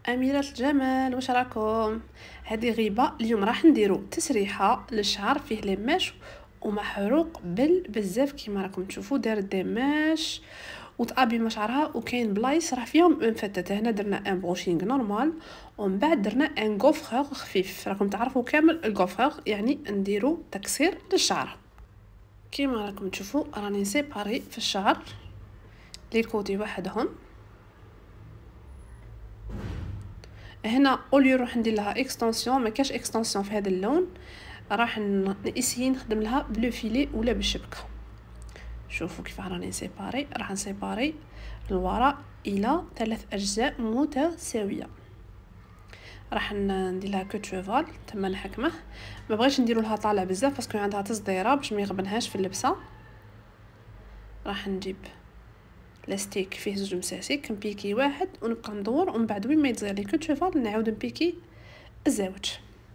أميرة الجمال، واش راكم؟ هذه غيبة. اليوم راح نديرو تسريحة للشعر فيه لماش ومحروق بزاف كيما راكم تشوفوا. دار ديماش وتابي شعرها، وكاين بلايص راه فيهم مفتته. هنا درنا ان بروشينغ نورمال، ومن بعد درنا ان غوفرور خفيف. راكم تعرفوا كامل الغوفرور يعني نديرو تكسير للشعر. كيما راكم تشوفوا راني سيباري في الشعر لي كوتي وحدهم. هنا اوليو نروح ندير لها اكستنسيون، ما كاش اكستنسيون في هذا اللون، راح نسيي نخدم لها بلو فيلي ولا بالشبكه. شوفوا كيف راني سيباري. راح نسيباري الوراء الى 3 اجزاء متساويه. راح ندير لها كوت شوفال تما نحكمه. ما بغيتش نديروا لها طالع بزاف باسكو عندها تصديره باش ما يغبنهاش في اللبسه. راح نجيب لاستيك فيه زوج مساسك، نبيكي واحد ونبقى ندور، ومن بعد وين ما يتزغر لي كوت شوفال نعاود نبيكي الزاوج.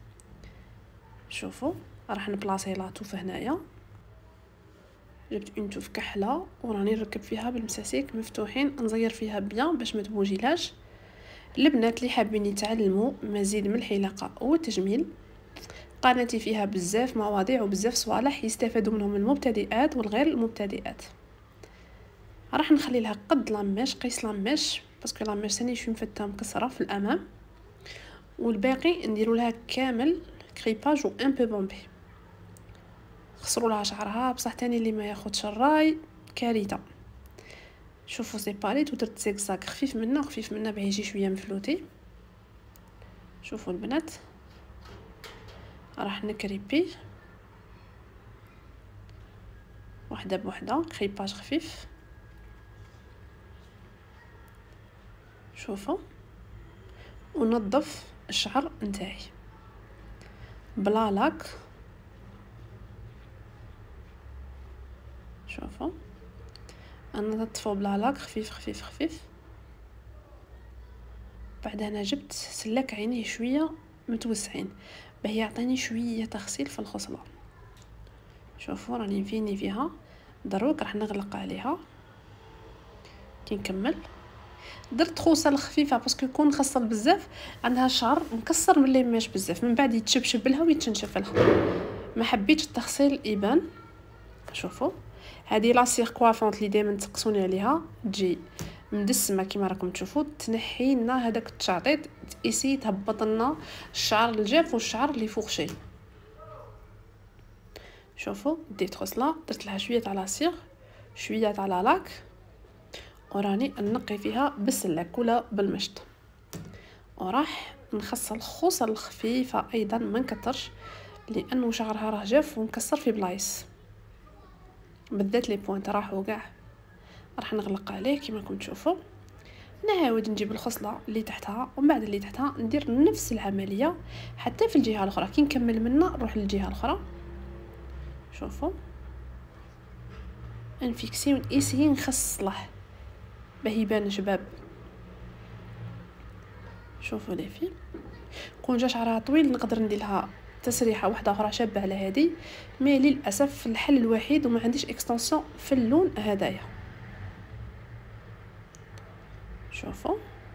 شوفوا راح نبلاصي لاطوف هنايا. جبت اون توف كحله وراني نركب فيها بالمساسيك مفتوحين، نزير فيها بيان باش ما تبوجيلاش. البنات اللي حابين يتعلموا مزيد من الحلاقه والتجميل، قناتي فيها بزاف مواضيع وبزاف صوالح يستفادوا منهم المبتدئات والغير المبتدئات. راح نخلي لها قد لاميش، قيس لاميش، باسكو لاميش ثاني شويه مفتة مكسره في الامام، والباقي نديروا لها كامل كريباج و ان بو بومبي. خسروا لها شعرها بصح تاني اللي ما ياخدش الراي كارثه. شوفوا سيباريت ودرت زيكزاك خفيف منه خفيف منه باه يجي شويه مفلوتي. شوفوا البنات راح نكريبي وحده بوحده، كريباج خفيف. شوفوا ونظف الشعر نتاعي بلا لاك. شوفوا انا نظفه بلا لاك خفيف خفيف خفيف. بعد هنا جبت سلاك عينيه شويه متوسعين باه يعطيني شويه تغسيل في الخصله. شوفوا راني نفيني فيها. دروك راح نغلق عليها كي نكمل. درت خوصه خفيفه باسكو يكون نخصل بزاف عندها شعر مكسر من ليماش بزاف، من بعد يتشبشب لها ويتشنشف لها، ما حبيتش التغسيل يبان. شوفوا هذه لاسيغ كوافونط اللي دائما تسقسوني عليها، تجي مدسمه كيما راكم تشوفوا، تنحي لنا هذاك التشعطيط، تيسي تهبط لنا الشعر الجاف والشعر اللي فوقشي. شوفوا ديت غسله، درت لها شويه تاع لاسيغ شويه تاع لاك، وراني نقي فيها بالسلاك ولا بالمشط، وراح نخصل الخوصه الخفيفه ايضا ما نكترش لانه شعرها راه جاف ونكسر في بلايص بالذات لي بوينت راحوا كاع. راح نغلق عليه كيما راكم تشوفوا. نعاود نجيب الخصله اللي تحتها ومن بعد اللي تحتها ندير نفس العمليه حتى في الجهه الاخرى. كي نكمل منها نروح للجهه الاخرى. شوفوا نفيكسي ونسيي نخصله باه يبان شباب. شوفوا لي في كون جا شعرها طويل نقدر ندير لها تسريحه واحده اخرى شابه على هذه، مي للاسف الحل الوحيد وما عنديش اكستنسيون في اللون هذايا. شوفوا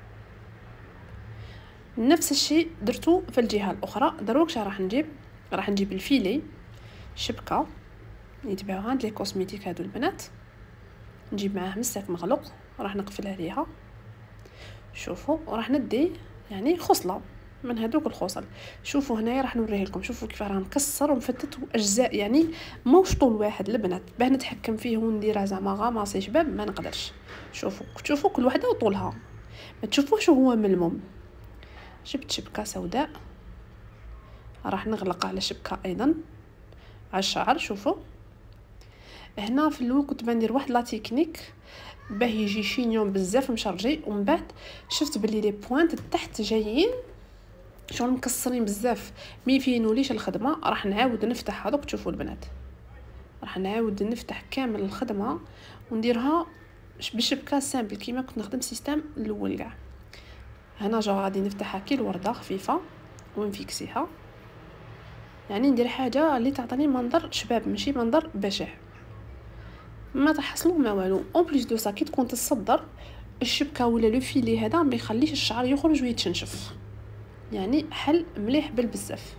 نفس الشيء درتو في الجهه الاخرى. دروك راح نجيب الفيلي شبكه يتباعوا عند لي كوسميتيك هادو البنات، نجيب معاه مساك مغلق راح نقفل عليها. شوفوا وراح ندي يعني خصله من هذوك الخصل. شوفوا هنايا راح نوريه لكم. شوفوا كيف راه مكسر ومفتت اجزاء، يعني موش طول واحد البنات باه نتحكم فيه ونديرها زعما غاماصي شباب ما نقدرش. شوفوا كل وحده وطولها، ما تشوفوش هو ملموم. جبت شبكه سوداء راح نغلق على شبكه ايضا على الشعر. شوفوا هنا في الاول كنت بندير واحد لا تكنيك باه يجي شينيون بزاف مشرجي، ومن بعد شفت بلي لي بوينت تحت جايين شغل مكسرين بزاف مي فينوليش الخدمه. راح نعاود نفتح هذوك. تشوفوا البنات راح نعاود نفتح كامل الخدمه ونديرها بشبكه سامبل كيما كنت نخدم سيستم الاول كاع. هنا جا غادي نفتحها كي الورده خفيفه ونفيكسيها، يعني ندير حاجه اللي تعطيني منظر شباب ماشي منظر بشع. ما تحصلوا ما والو. اون بليس دو سا كي تكون تصدر الشبكه ولا لو فيلي هذا ما يخليش الشعر يخرج ويتشنشف، يعني حل مليح بالبزاف.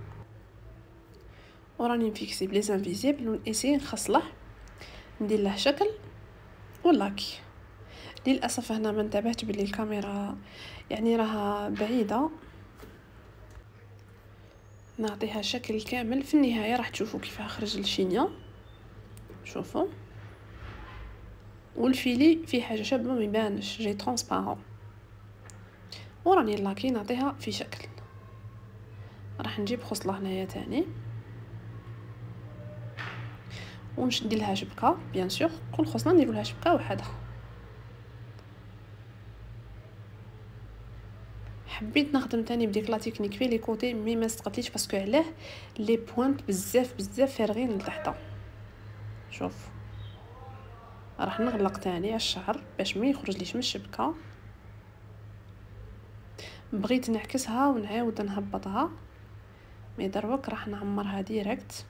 وراني نفيكسي بلي انفيزيبل ونسي نخصله ندير له شكل ولاكي. للاسف هنا ما انتبهت بلي الكاميرا يعني راها بعيده، نعطيها شكل كامل. في النهايه راح تشوفوا كيف خرج الشينيا، شوفوا. والفيلي فيه حاجه شابه ما يبانش، جاي ترونسبارون. وراني لاكي نعطيها في شكل. راح نجيب خصله هنايا تاني ونشدي لها شبكه، بيان سور كل خصله نديروا لها شبكه وحده. حبيت نخدم تاني بديك لا تكنيك في لي كوتي مي ما استقبليش باسكو علاه لي بوينت بزاف فارغين لتحت. شوف راح نغلق تاني الشعر باش ما يخرجليش من الشبكه. بغيت نعكسها ونعاود نهبطها، مي دروك راح نعمرها ديريكت.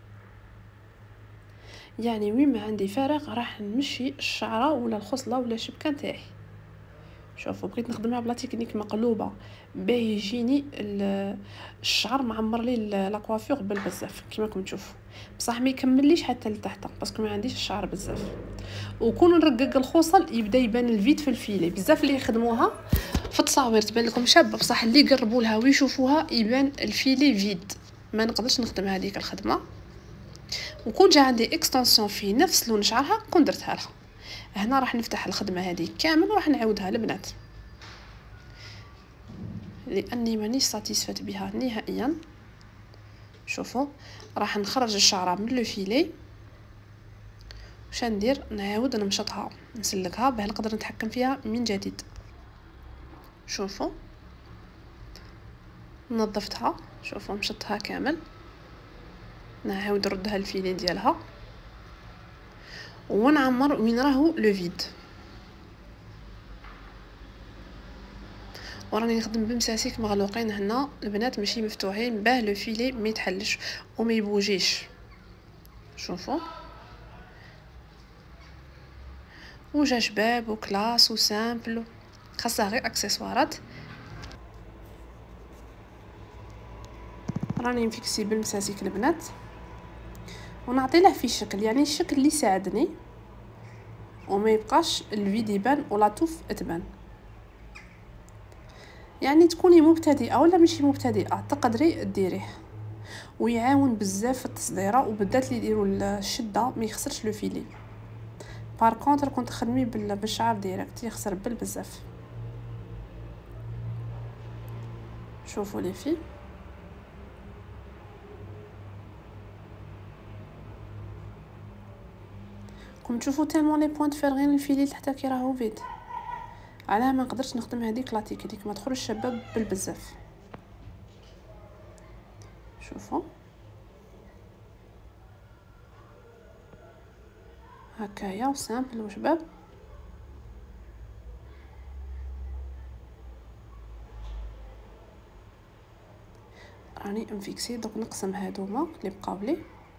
يعني وين ما عندي فارغ راح نمشي الشعره ولا الخصله ولا الشبكه نتاعي. شوفوا بغيت نخدمها بلا تكنيك مقلوبه باه يجيني الشعر معمر لي لا كوافير بالبزاف كيما راكم تشوفوا. بصح ما يكمليش حتى لتحت باسكو ما عنديش الشعر بزاف. وكون نرقق الخصل يبدا يبان الفيد في الفيلي. بزاف اللي يخدموها في التصاوير تبان لكم شابه، بصح اللي يقربوا لها ويشوفوها يبان الفيلي فيد. ما نقدرش نخدم هذيك الخدمه. وكون جا عندي اكستنسيون في نفس لون شعرها كون درتها لها. هنا راح نفتح الخدمه هذه كامل وراح نعاودها لبنات لاني مانيش ساتيسفات بها نهائيا. شوفوا راح نخرج الشعره من لو فيلي. واش ندير؟ نعاود نمشطها نسلكها باه نقدر نتحكم فيها من جديد. شوفوا نظفتها، شوفوا مشطها كامل. نعاود نردها الفيلي ديالها ونعمر وين راهو لو فيد. وراني نخدم بمساسيك مغلوقين هنا البنات ماشي مفتوحين باه لو فيلي ما يتحلش وما يبوجيش. شوفوا وجا شباب وكلاس وسامبل، خاصها غير اكسسوارات. راني نفيكسي بالمساسيك البنات ونعطي له في الشكل، يعني الشكل اللي يساعدني وما يبقاش الفيد يبان ولا توف تبان. يعني تكوني مبتدئه ولا ماشي مبتدئه تقدري ديريه ويعاون بزاف في التصديره، وبالذات اللي يديروا الشده ما يخسرش لو فيلي. بار كونتر كنت تخدمي بالشعر ديريكت يخسر بزاف. شوفوا لي في كم تشوفوا تالمون لي بوينت فارغين الفيلي حتى كي راهو فيد. علاه ما نقدرش نخدم هذيك لا تكنيك ما تخرج شباب بالبزاف. شوفوا هكايا وسامبل وشباب. راني انفيكسي دوك نقسم هادوما اللي بقاو لي.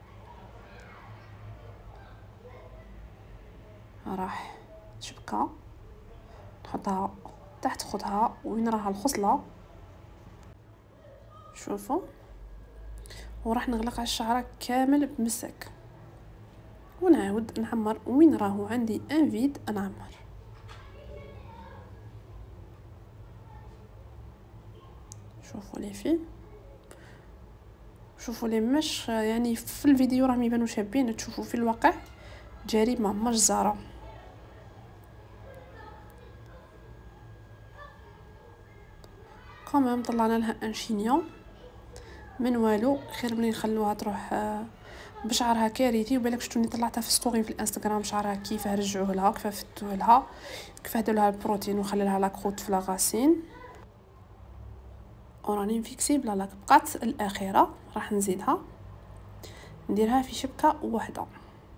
راح شبكه نحطها تحت خدها وين راها الخصله. شوفوا وراح نغلق على الشعره كامل بمسك ونعاود نعمر وين راهو عندي ان فيد نعمر. شوفوا لي في شوفوا لي مش يعني في الفيديو راهم يبانوا شابين، تشوفوا في الواقع جريمه مجزره. كمان طلعنا لها ان شينيون من والو، خير من نخلوها تروح بشعرها كارثي. وبالك شتوني طلعتها في ستوري في الانستغرام شعرها كيف رجعوه لها كيف فتوه لها كيف هدوا لها البروتين وخلى لها لاكروت في لاغاسين. وراني نفيكسي بلا لاك بقات الاخيره راح نزيدها نديرها في شبكه واحده.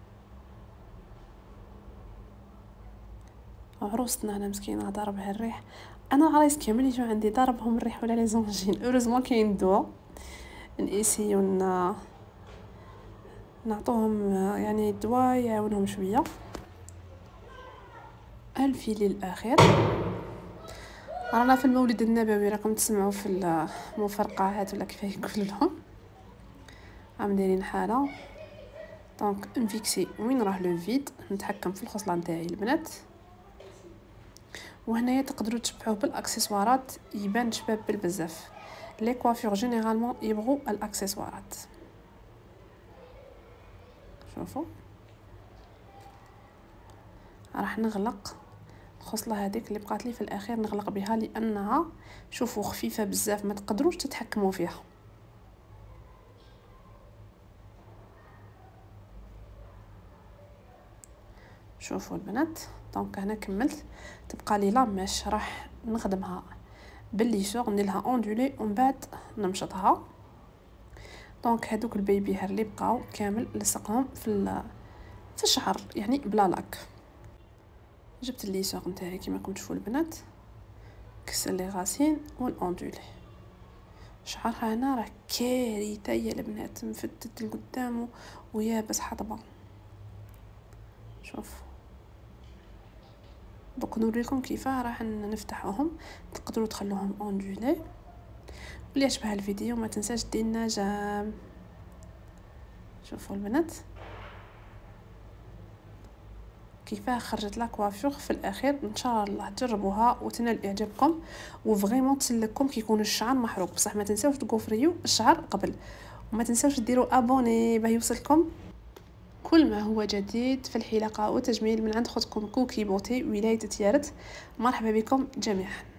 عروستنا انا مسكينه ضاربها الريح. انا العرايس كامل يجوا عندي ضاربهم الريح ولا لي زونجين. اوروزمون كاين دواء نسيو نعطوهم يعني دواء يعاونهم شويه. الفيلي الاخير. رانا في المولد النبوي، راكم تسمعوا في المفرقعات ولا كيف يقولوا لهم. عم دايرين حاله دونك نفيكسي وين راه لو فيد، نتحكم في الخصله نتاعي البنات. وهنايا تقدروا تشبعوه بالاكسسوارات، يبان شباب بزاف. لي كوافور جينيرالمون يبغوا الاكسسوارات. شوفوا راح نغلق الخصله هذيك اللي بقات لي في الاخير، نغلق بها لانها شوفوا خفيفه بزاف، ما تقدروش تتحكموا فيها. شوفوا البنات دونك هنا كملت. تبقى لي لاميش راح نخدمها بالليسور، نديرها اوندولي ومن بعد نمشطها. دونك هذوك البيبي هير اللي بقاو كامل لصقهم في الشعر يعني بلا لاك. جبت الليسور نتاعي كيما راكم تشوفوا البنات، كسر لي غاسين ونوندولي. شعرها هنا راه كارثه يا البنات، مفتت لقدام ويابس حطبه. شوف دوك نوريكم كيف راح نفتحوهم. تقدروا تخلوهم اوندولي. واللي عجبها الفيديو ما تنساش ديرنا جام. شوفوا البنات كيفاه خرجت لا كوافور في الاخير. ان شاء الله تجربوها وتنال اعجابكم، وفريمون تسلككم كي يكون الشعر محروق. بصح ما تنساوش تغوفريو الشعر قبل، وما تنساوش ديروا ابوني باه يوصلكم كل ما هو جديد في الحلاقه والتجميل من عند اختكم كوكي بوتي ولايه تيارت. مرحبا بكم جميعا.